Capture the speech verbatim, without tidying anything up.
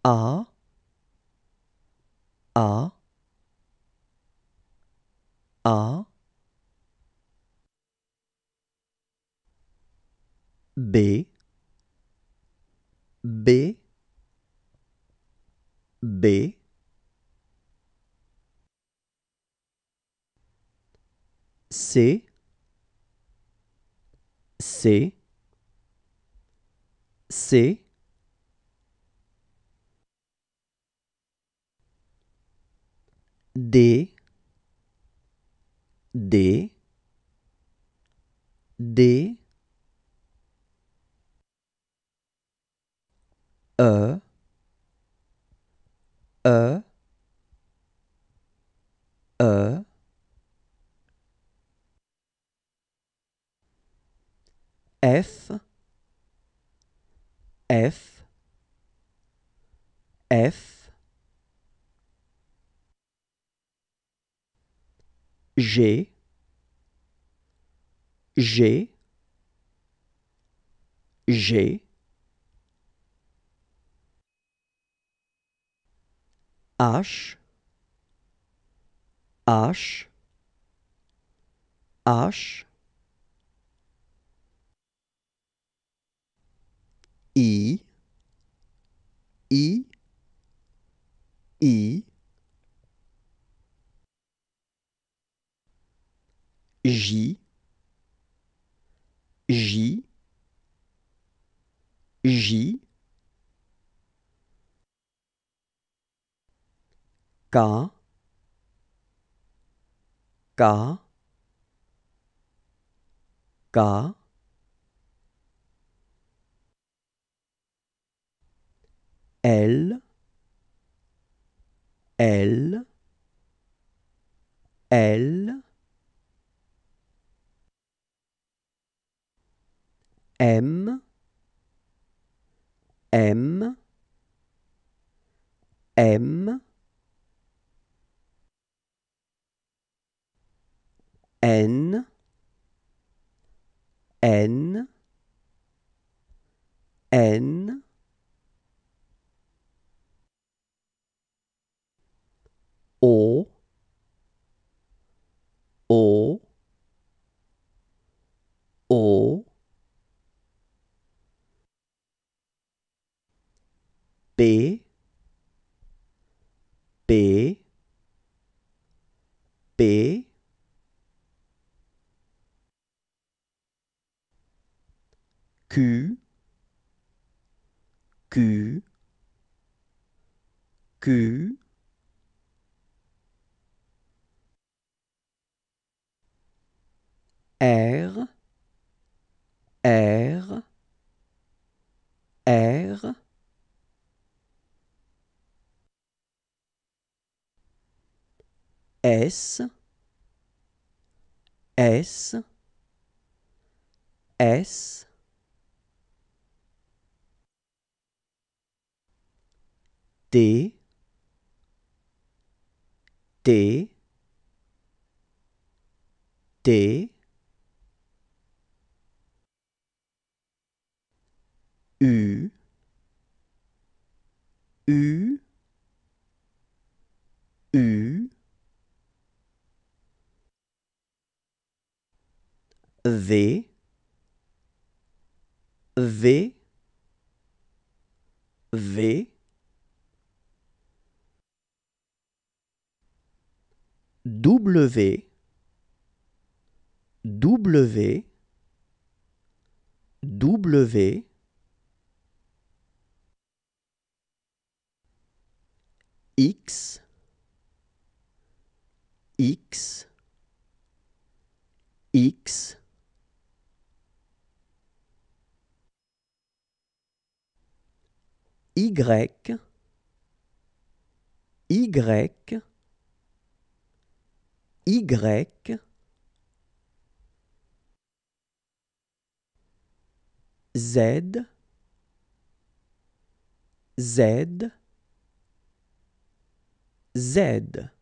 A, A, A, B, B, B, C, C, C, D, D, D, E, E, E, F, F, F, G, G, G, H, H, H, I, I, I, J, J, J, K, K, K, L, L, L, M, M, M, N, N, N, O, O, O, P, P, P, Q, Q, Q, R, R, R, S, S, S, T, T, T, U, U, U, V, V, V, W, W, W, X, X, X, Y, Y, Y, Z, Z, Z.